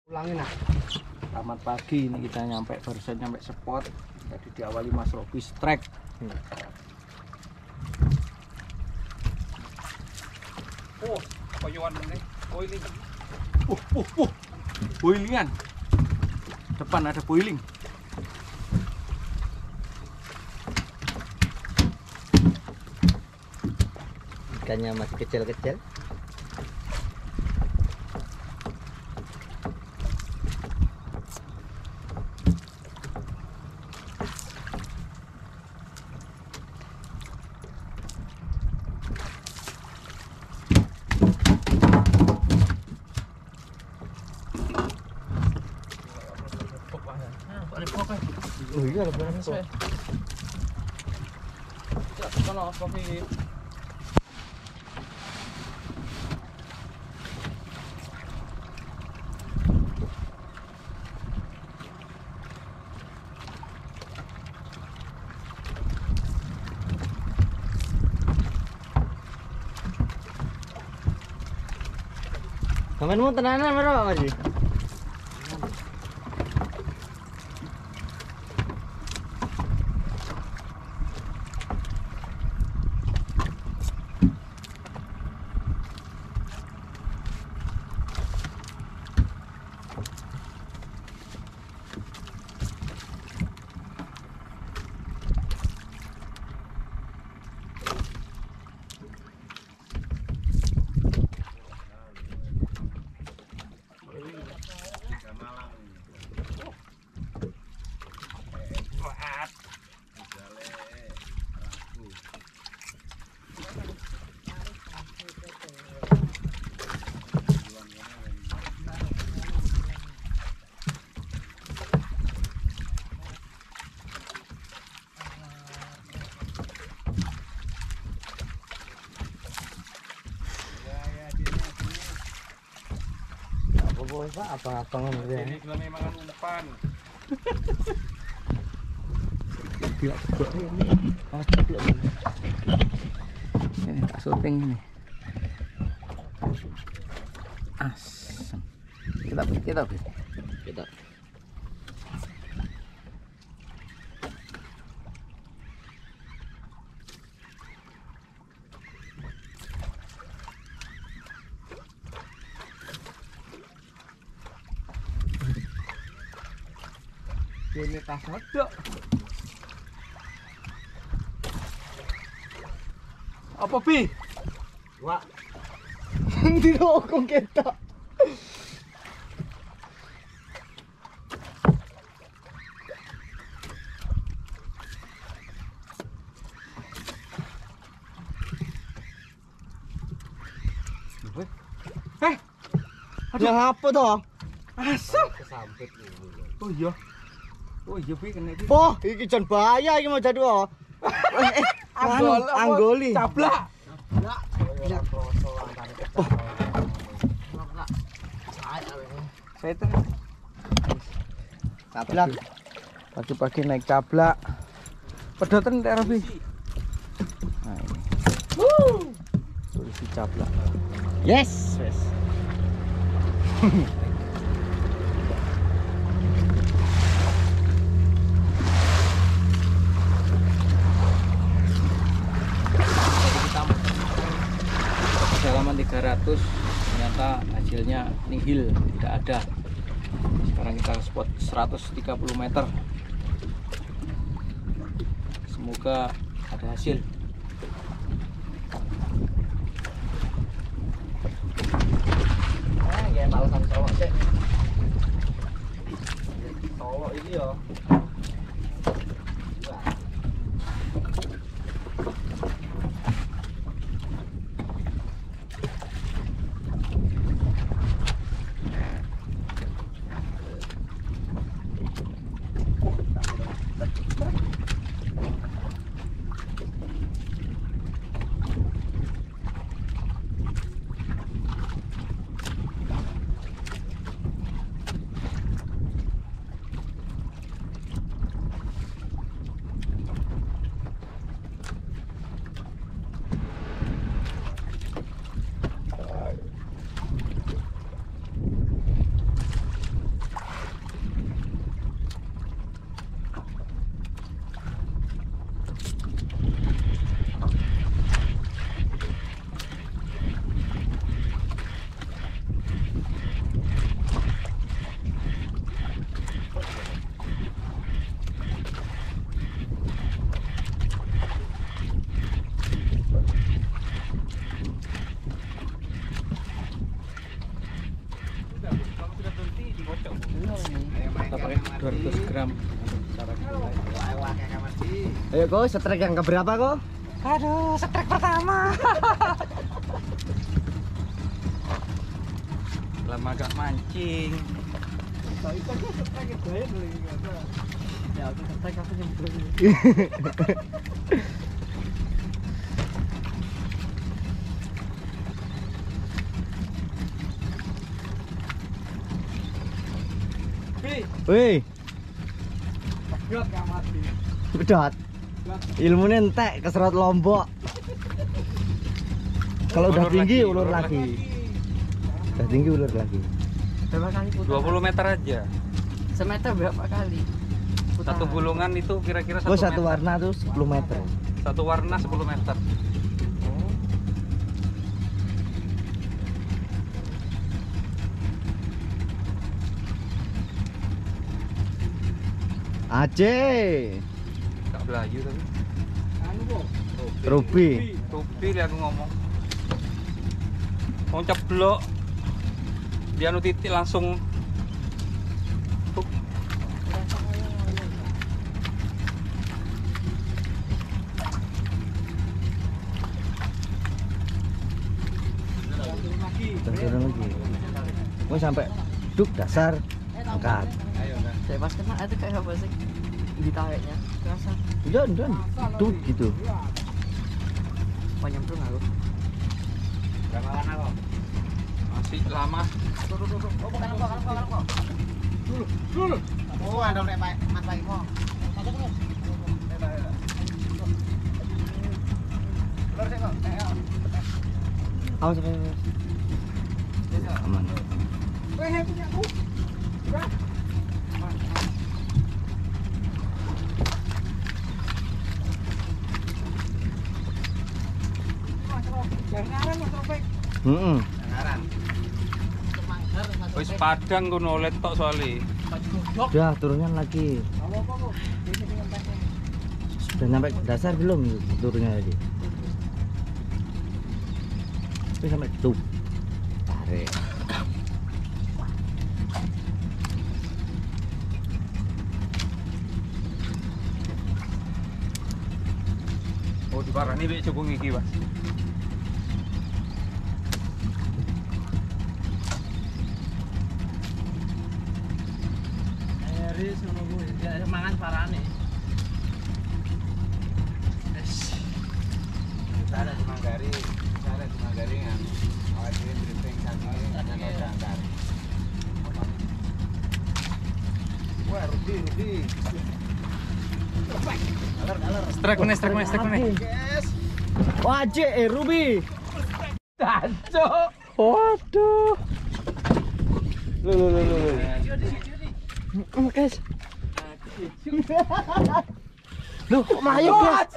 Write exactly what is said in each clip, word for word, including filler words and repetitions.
Ulangin nah. Selamat pagi, ini kita nyampe barusan nyampe spot. Tadi diawali Mas Robi strike. Hmm. Oh, koyoan ini, boiling. Uh, uh, uh, boilingan. Depan ada boiling. Ikannya masih kecil-kecil. Oh iya, ada berapa kok? Ya, kalau kopi Kamu tenanan berapa Mas? Apa Pak? Apa-apa ngomong ya? ini gelem mangan umpan. Tidak juga ini. Ah, tidak ini. Ini tak syuting ini. Asem. Kita kita Kita. Ini tas medok. Apa Bi? Wak. Di rokok kita. Eh, Yang apa toh? asam. Kesampit ini. Oh iya. Oh iya Bi kena iki. Wah, iki jan bahaya iki mau jadi wah. Eh, Anggol, anu, anggoli. Cablak. Cablak. Ya kroso antara kita. Saya itu Cablak. pagi-pagi naik cablak. Pedotan Nek Robi. Nah ini. Tulis cablak. Yes, yes. Kedalaman tiga ratus, ternyata hasilnya nihil, tidak ada. Sekarang kita ke spot seratus tiga puluh meter. Semoga ada hasil. Ah, kayak balasan cowok sih. Cowok ini ya. dua ratus gram. Ayo kok setrek yang keberapa kok? Aduh, setrek pertama. Lama gak mancing. Ya, aku setrek aku nyemplung. Wih, Pedot gak mati. pedot. Ilmunya entek keserot lombok. Kalau udah Ulur tinggi lagi, ulur ulur lagi. Udah tinggi ulur lagi. Berapa kali putar? dua puluh meter aja. Semeter berapa kali? Satu gulungan itu kira-kira satu Oh, satu meter. warna tuh sepuluh meter. Satu warna sepuluh meter. Aceh. Gak belayu tapi. Anu kok. Ruby. Rupi lihat aku ngomong. Mau ceblok. Dia nu titik langsung. Tuk. Turun lagi. Mau sampai duk dasar angkat. Saya pas kena itu kayak apa sih? Ditariknya. Kerasa. Udah, udah. Duk gitu. Mau nyemplung aku. Berapa lama kok? Masih lama. Oh, ada nek Mas Pak Imo. Lur sik kok. Awas awas. Aman. Weh, punya aku. Jangan Mas Topik. Heeh. Jangan. Wis padang kono letok soalnya. Udah turunnya lagi. Apa-apa kok. Ini dengan tasnya. Sudah sampai dasar belum turunnya tadi? Tapi sampai tuh. Tarik. Oh, di parah nih bek cukung iki, Mas. Eri sono gue. Ya mangan parane. Cara di Manggari, cara di Manggari yang awal ini drifting saking dan jangkar. Wah, Rudy, Rudy. Aler, aler. Strike meneh, strike meneh, strike meneh. Yes. Wah, Aceh, eh Ruby. Tancuk. Waduh. Lu lu lu lu. Oh, guys. Loh, kok melayu, guys?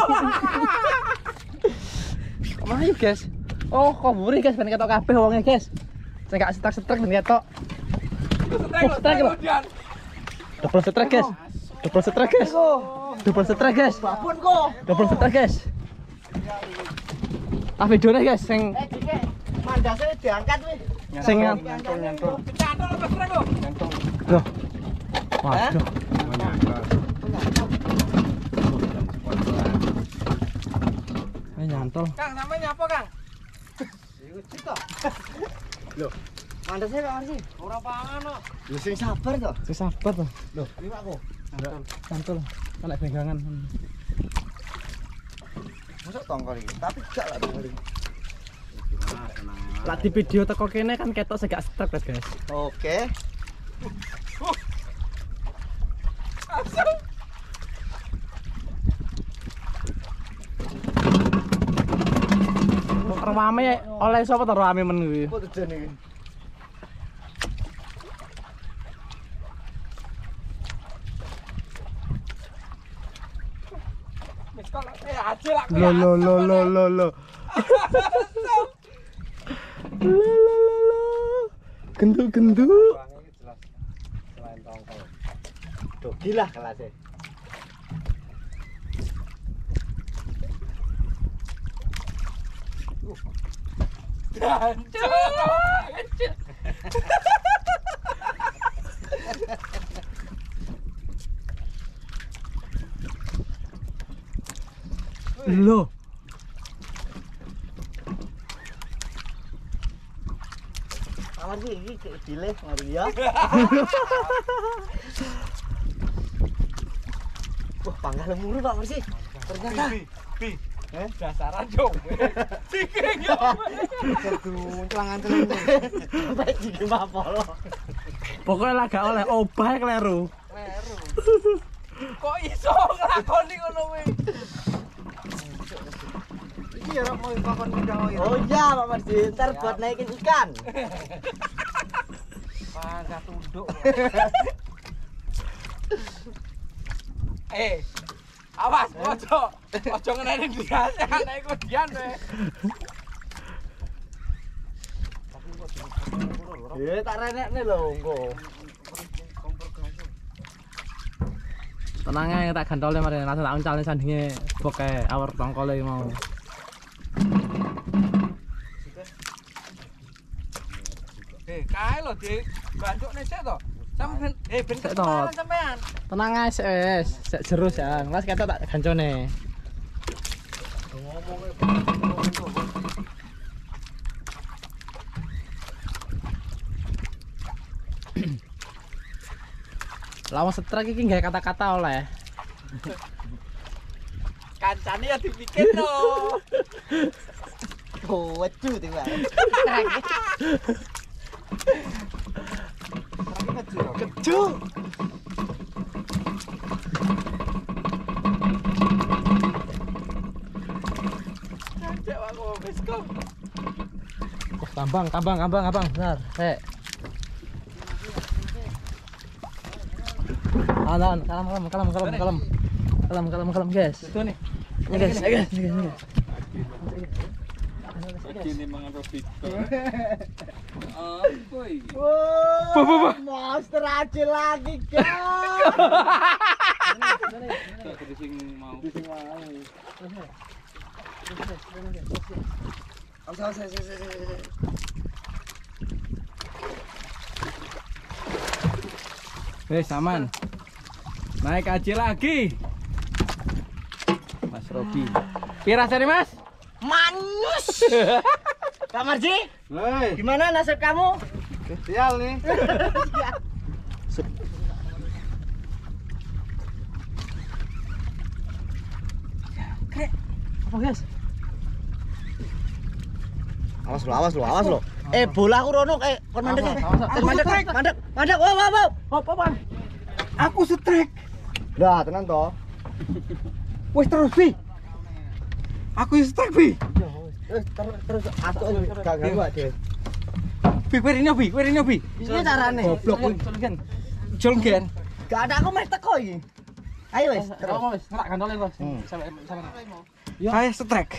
Kok melayu, guys? Oh, kok buri, guys, ben ketok kabeh wonge, guys. Sing gak setrek-setrek ben ketok. Oh, setrek lho. Double setrek, guys. Double setrek, guys. Double setrek, guys. Babon kok. Double setrek, guys. Ah, videone, guys, sing Eh, Dike, mandasnya diangkat wih. sing Nyantol, nyantol. Cantol apa serang kok? Nyantol. loh. Waduh. Ini nyantol. Kang, namanya apa, Kang? Iku cita. Loh, mandasnya kapan sih? Ora pangan kok. Lu sing sabar to? Sing sabar to. Loh, liwak kok. Nyantol. Kena pegangan. Masuk tongkol iki, tapi gak lah tongkol iki. Lah di video teko kene kan ketok segak strek, guys. Oke. Rame oleh sapa to rame men kuwi? Apa tujuan iki? Lo lo lo lo lo lo. Lo lo lo lo. Genduk-genduk. Selain tongkol. Dogi lah kelasnya. Loh. Kamar sih iki pilih mari ya. Wah, panggal muru Pak Marsi. Ternyata. Pi, Eh, dasaran yo. Ciking yo. Aduh, celangan-celangan. Baik iki apa lo. Pokoknya lah gak oleh obah kleru. Kleru. Kok iso nglakoni ngono kuwi? Iki ya mau pakon pindah ya. Oh iya, Pak Marsi, ntar buat naikin ikan. Pangkat tunduk. Eh, awas, ojo, ojo ngeneni dia, naik kodian we. Eh, tak renekne lho engko. Tenang ae tak gantole mari langsung tak uncalne sandinge boke awar tongkole mau. Eh, kae lho, Dik. Bantukne sik to. Sampeyan eh ben Sik to. keteparan sampean. Tenang ae sik wis, sik jerus ya. Mas ketok tak gancone. Lawan setrek iki gawe kata-kata oleh. Kancane ya dipikirno. Oh, wedu tiba. Keju. Cek aku wis kok. Wah, tambang, tambang, tambang, abang. Benar. Sik. Alan, kalem, kalem, kalem, kalem, kalem. Kalem, kalem, kalem, guys. Itu nih. Ini guys, ini guys, ini guys, ini guys. Ini mangan roti. Apa iki? Wah, monster aja lagi, guys. Tadi sing mau. Sing mau. Awas, awas, awas. Wes aman. Naik aja lagi. Mas Robi. Pira rasane, Mas? Manus. Kak Marji, Hei, gimana nasib kamu? sial nih. Apa guys? Awas lo, awas lo, awas lo. Eh, bola aku rono eh kon mandek. Awas, awas, awas. Eh, mandek, mandek, mandek. Wow, wow, wow. Hop, hop, Aku setrek. Dah, tenang toh. Wes terus, Bi. Aku setrek, Bi. Terus terus terus atuk gak ganggu deh. Bi, werine, Bi, werine, Bi. Ini carane. Goblok kuwi. Jolgen. Gak ada aku meh teko iki. Ayo wis, terus. Terus wis, ngerak gantole bos. Hmm. Sampai sampai. Ayo setrek.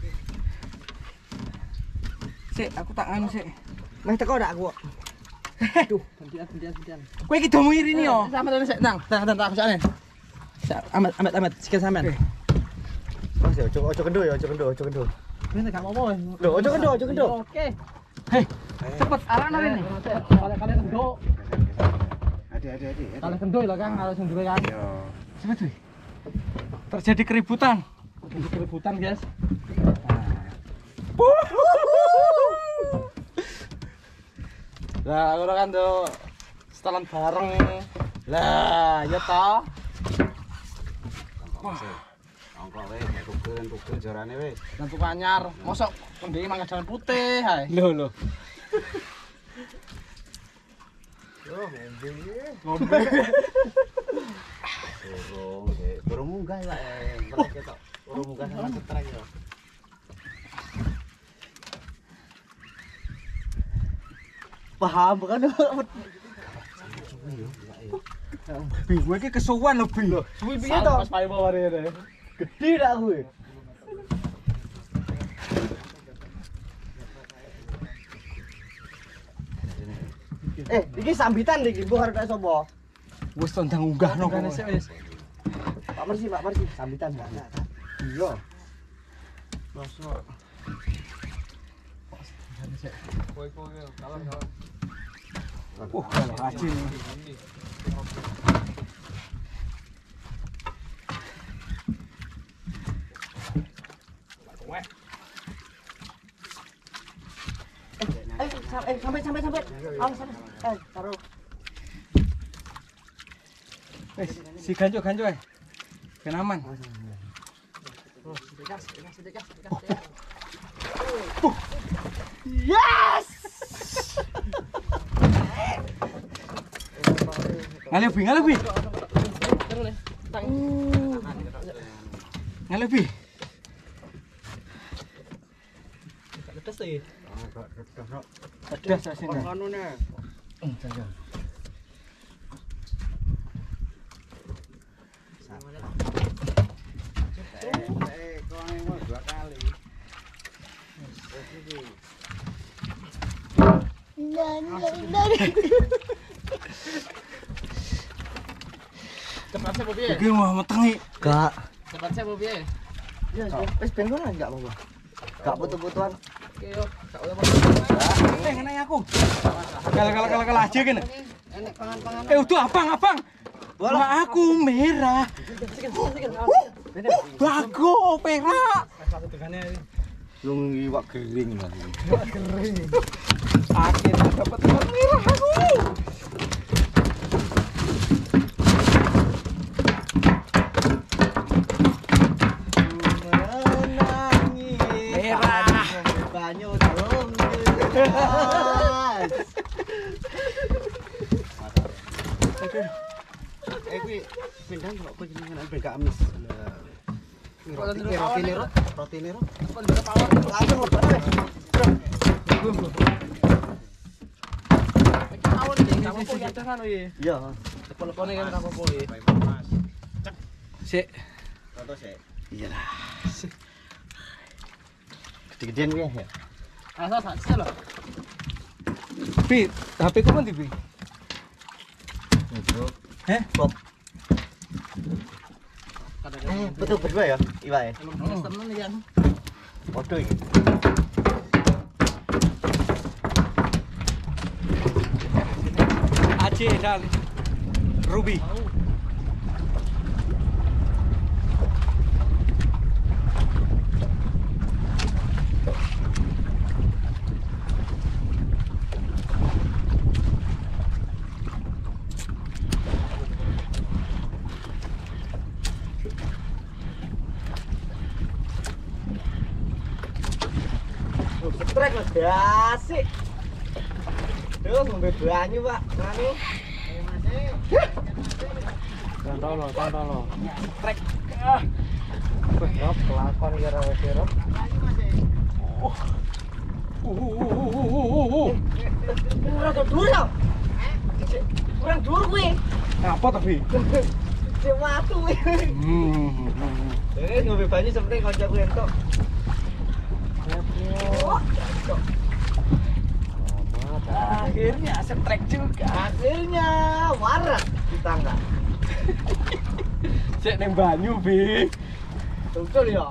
Sik, aku tak anu sik. Meh teko ndak aku. Aduh, gantian, gantian, gantian. Kowe iki do ngirini yo. Sama terus sik, nang. Nang, nang, aku sakne. Amat, amat, amat, sikil sampean. Mas yo, ojo ojo kendo ya, ojo kendo, ojo kendo. Ini gak apa-apa. Loh, ojo kendo, ojo kendo. Oke. Hei, cepet arana ini. Kalian kalian kendo. Ade, ade, ade. Kalian kendo lho Kang, harus ndure kan. Cepet, Bi. Terjadi keributan. Untuk keributan, guys. Lah, ngono kan tuh setelan bareng. Lah, ya toh. Angkok wis, tuker-tuker jarane wis. Dan tuku anyar, mosok kendhi mangga jalan putih hae. Loh, loh. Ngombe. Burung, sik. Burung munggah ya, mereka ketok. Burung munggah sama setrek ya. Paham kan? Bi, kowe iki kesuwen lho, Bi. Suwi piye to? Pas payu mari ngene. Gede dak kuwi. Eh, iki sambitan iki, mbok arep tak sapa? Wis tondang unggahno Kan kowe. sik wis. Pak Mersi, Pak Mersi, sambitan enggak? Iya. Masuk. Kowe kowe kalem kalem. Uh, kalau rajin. sampai sampai sampai sampai. Awas sampai. Eh, taruh. Wes, si ganjo ganjo ae. Ben aman. Dekas, dekas, dekas, dekas. Yes! Ngalih bi, ngalih bi. Ngalih bi. Lepas tuh. Ada saya sini. Anu nih. Eh, kau yang mau dua kali. Cepat saya mau biar. Iki mau metengi. Gak. Cepat saya mau biar. Ya, wis ben kono enggak apa-apa. Gak butuh-butuhan. Oke yo, tak usah mau. Eh, ngene aku. Kala kala kala kala aja kene. Enek pangan-pangan. Eh, udah abang, abang. Wah, aku merah. Bago perak. Lung iwak kering lah. Akhirnya dapat telur merah aku. Merah. Banyu dong. Eh, kuwi pindang kok kok jenengan ben gak amis. Roti roti nero, roti nero. Langsung lepas wes. Awon iki kamu kok ya kan iki. Iya. Telepon-telepone kan kamu kok iki. Sik. Foto sik. Iyalah. Gede-gedean kuwi ya. Asal sak lho. Bi, H P ku ndi, Bi? Heh? Bob. Kadang-kadang Eh, betul berdua ya, Iwa ya. belum temen ya. Foto ini. Aceh dan Ruby. Trek mas asik. Duh, ngombe banyu, Pak. Nganu. Tantolo, tantolo. Trek. Rob, kelakon ya ra wis Rob. Uh, uh, uh, uh, uh. Ora kok dhuwur ya? Kurang dhuwur kuwi. Apa to, Bi? Cek watu kuwi. Hmm. Eh, ngombe banyu sepenting kancaku entuk. Akhirnya setrek juga. Akhirnya waras di tangga. Cek neng banyu, Bi. Betul ya.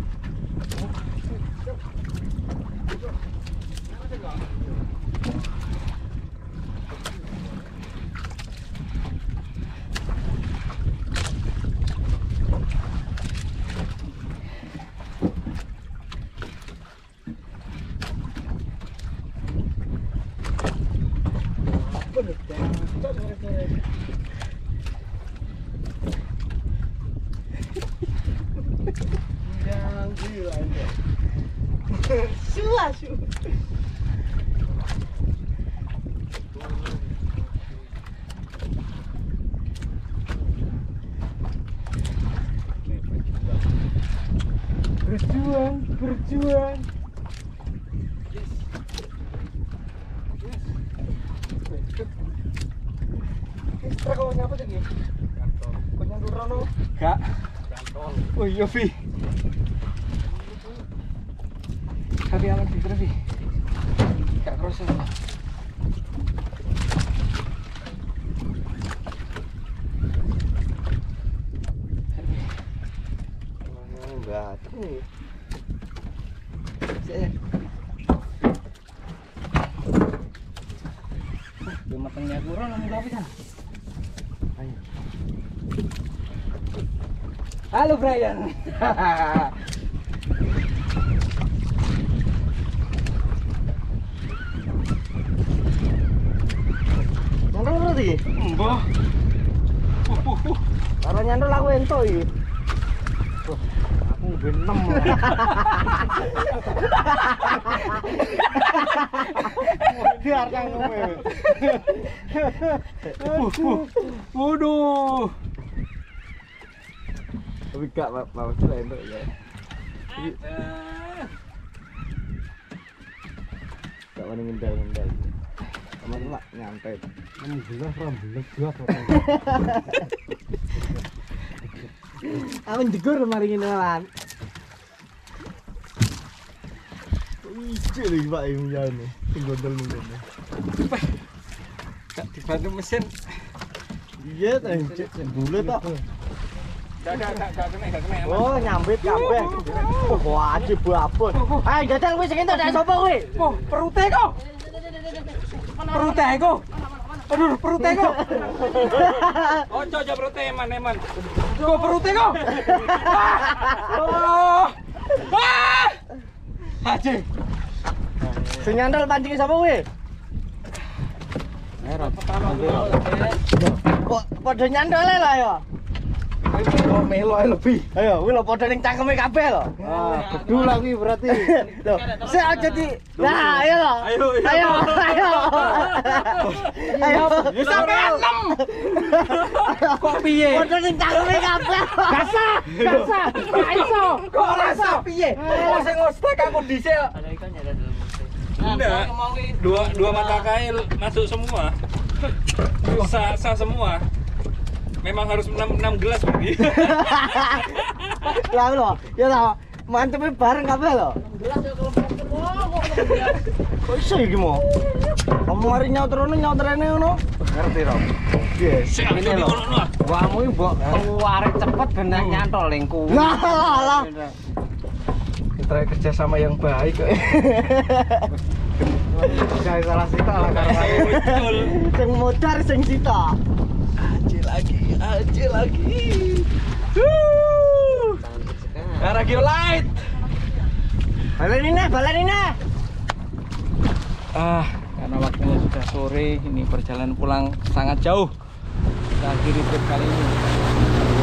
Yang gila ini. Sua, su. Berjuang, berjuang. Istra kau nyapa lagi? Kau nyandur rono. Gak. Oh iya, Bi. Tapi aman di Bi. Gak kerasa. Batuk nih. Dia matangnya kurang nang tapi kan. Ayo. Halo Brian. iki. Mbah. Uh, uh, uh. Karo nyantol aku entuk iki. Aku benem. Biar kang ngombe. Waduh. Tapi gak mau sih entuk ya. Gak wani ngendal-ngendal. Aman lah nyantai. Alhamdulillah rambulan buat. Aku jegur mari ngene lan. Ijo lagi Pak yang jane. Sing gondol ngene. Gak dibantu mesin. Iya ta, bulet tok. Gak gak gak gak kena gak kena. Oh, nyambit kabeh. Wajib babon. Ayo jajal kowe sing entuk dak sapa kowe? Oh, perute kok. Perute kok. Aduh, perute kok. Ojo aja perute eman-eman. Kok perute kok. Oh. Wah! Haji. Sing nyandol pancing sapa kowe? Kok padha nyandole lah ya. Kok melo ae lebih. Ayo, kuwi lho padha ning cangkeme kabeh lho. Ah, bedul lah kuwi berarti. Lho, sik aja di. Nah, ayo lho. Ayo, Ayo, ayo. Ayo. Ya sampe enam. Kok piye? Padha ning cangkeme kabeh. Gasa, gasa. Gak iso. Kok rasa piye? Kok sing ngestek aku dhisik. Ada ikannya ada dalam mobil. Enggak, dua dua mata kail masuk semua, sah sah semua. Memang harus enam enam gelas pergi. Lah lho, ya lho. Mantep bareng kabeh lho. Kok iso iki mo? Kamu mari nyautrono nyautrene ngono. Ngerti ro. Yes. Sik Ini lho. Wamu iki mbok tuarek cepet ben nyantol ning kuwi. Lah lah. Kita kerja sama yang baik kok. Jangan salah sita lah karena Betul. sing modar sing sita. Aji lagi, aji lagi. Wuh. Radio light. Balen ini, balen ini. Ah, karena waktunya sudah sore, ini perjalanan pulang sangat jauh. Kita akhiri trip kali ini.